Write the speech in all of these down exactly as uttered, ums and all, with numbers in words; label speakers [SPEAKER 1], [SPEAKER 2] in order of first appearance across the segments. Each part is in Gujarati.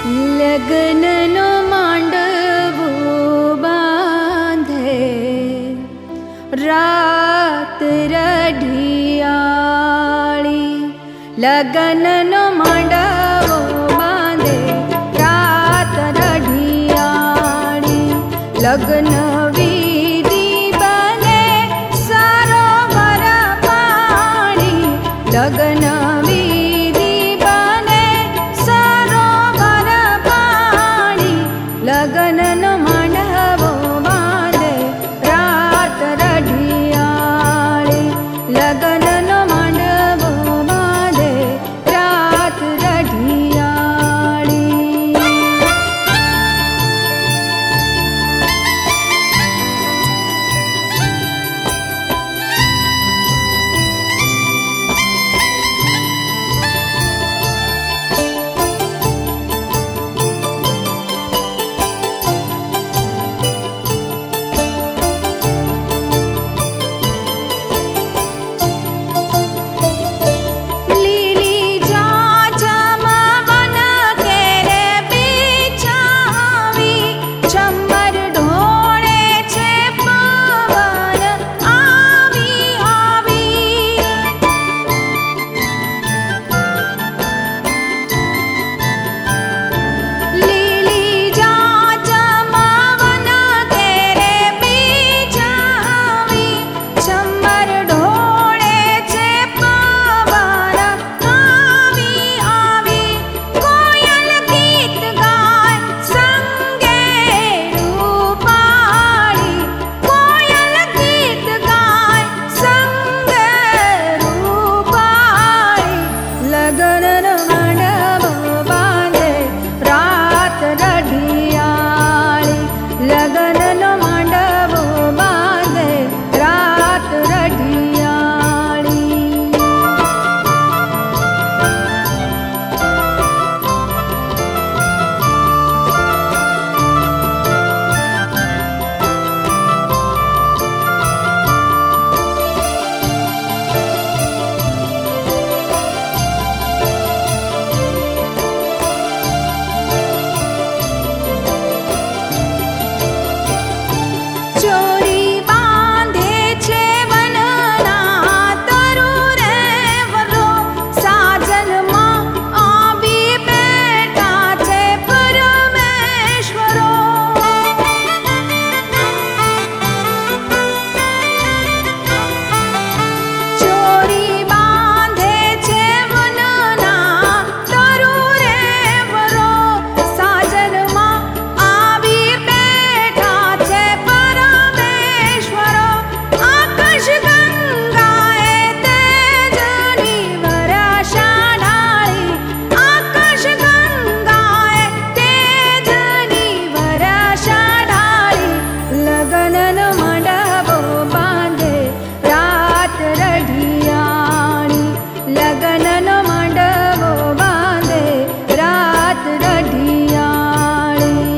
[SPEAKER 1] લગ્નનો માંડવો બાંધે રાત રઢિયાળી. લગ્નનો માંડવો બાંધે રાત રઢિયાળી. લગ્ન વિધિ બને સરોવર પાણી. લગ્ન વિધિ બને સરોવર પાણી. લગ્નનો માંડવો બાંધે રાત રઢિયાળી. લગ્નનો માંડવો બાંધે રાત રઢિયાળી. લગ્નનો માંડવો બાંધે રાત રઢિયાળી. ચોરી બાંધે છે વનના તરુરે વરો. સાજનમાં આવી બેઠા છે પરમેશ્વરો. ચોરી બાંધે છે વનના તરુરે વરો. સાજનમાં આવી બેઠા છે પરમેશ્વરો. આકાશ ગંગાએ તેજની વર્ષા ઢાળી. આકાશ ગંગાએ તેજની વર્ષા ઢાળી. લગ્નનો માંડવો બાંધે રાત રઢિયાળી. લગ્નનો માંડવો બાંધે રાત રઢિયાળી.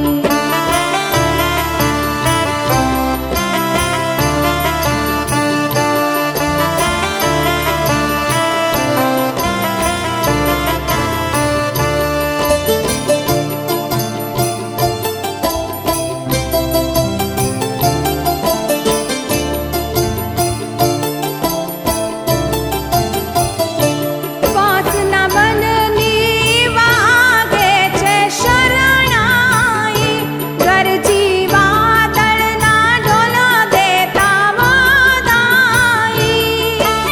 [SPEAKER 1] વાંસના બનની વાગે છે શરણાઈ. ગરજી વાદળના ઢોલ દેતા વધાઈ.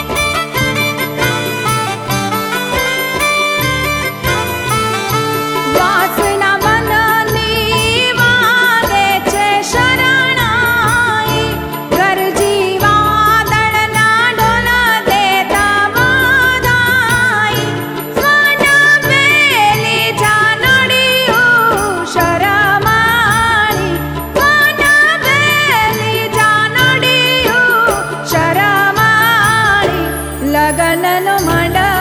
[SPEAKER 1] વાંસના બનની વાગે છે શરણાઈ. ગરજી વાદળના ઢોલ દેતા વધાઈ. સ્વન પેલી જાનડીયું શરમાળી. સ્વન પેલી જાનડીયું શરમાળી. લગ્નનો માંડવો